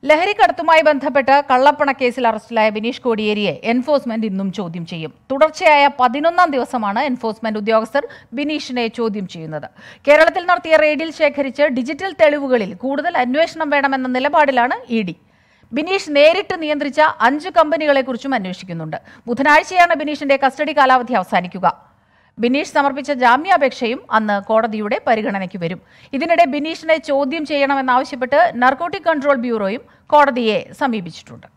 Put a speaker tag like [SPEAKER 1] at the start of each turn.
[SPEAKER 1] ലഹരിക്കടത്തുമായി ബന്ധപ്പെട്ട് കള്ളപ്പണക്കേസിൽ അറസ്റ്റിലായ ബിനീഷ് കോടിയേരിയെ എൻഫോഴ്സ്മെന്റ് ഇന്നും ചോദ്യം ചെയ്യും. തുടർച്ചയായ 11ാം ദിവസമാണ് എൻഫോഴ്സ്മെന്റ് ഉദ്യോഗസ്ഥർ ബിനീഷിനെ ചോദ്യം ചെയ്യുന്നത്. കേരളത്തിൽ നടത്തിയ റെയ്ഡിൽ ശേഖരിച്ച് ഡിജിറ്റൽ തെളിവുകളിൽ കൂടുതൽ അന്വേഷണം വേണമെന്ന നിലപാടിലാണ് ഇ.ഡി. ബിനീഷ് നേരിട്ട് നിയന്ത്രിച്ച 5 കമ്പനികളെക്കുറിച്ചും അന്വേഷിക്കുന്നുണ്ട്. ബുധനാഴ്ചയാണ് ബിനീഷിന്റെ കസ്റ്റഡി കാലാവധി അവസാനിക്കുക. ബിനീഷ് സമർപ്പിച്ച ജാമ്യാപേക്ഷയും അന്ന് കോടതിയുടെ പരിഗണനയ്ക്ക് വരും. ഇതിനിടെ ബിനീഷിനെ ചോദ്യം ചെയ്യണമെന്നാവശ്യപ്പെട്ട് നാർക്കോട്ടിക് കൺട്രോൾ ബ്യൂറോയും കോടതിയെ സമീപിച്ചിട്ടുണ്ട്.